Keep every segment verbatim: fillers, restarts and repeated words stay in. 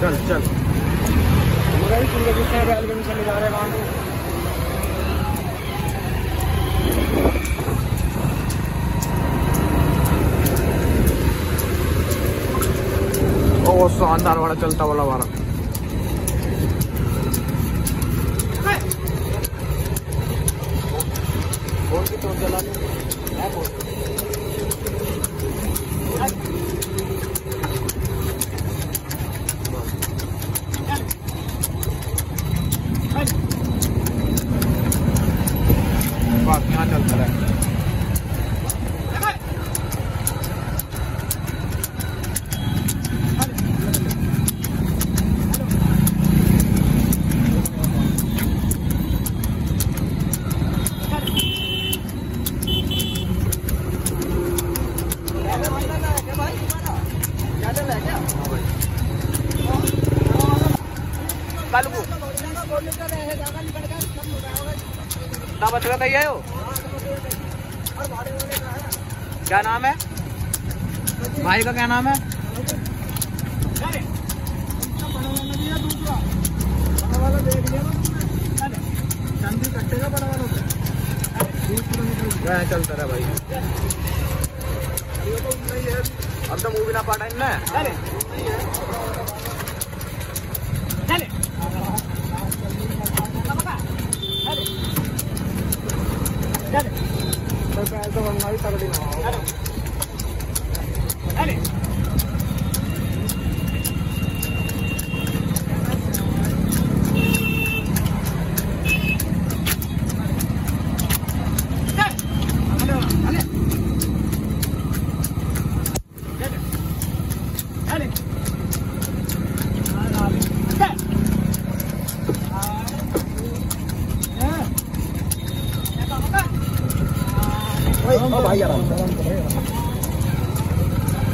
चल चल चले जा रहे हैं वहाँ ओ शानदार वाला चलता वाला वाला फोन की तो चला यहाँ चलता है। कल को क्या बच रहा था ये हो? क्या नाम है भाई का? क्या नाम है? चलता रहा भाई। अब तो मूवी ना पाटा इनने तो मंगाई तगड़ी ना भाई यार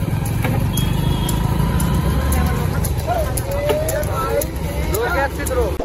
लोग कैसे करो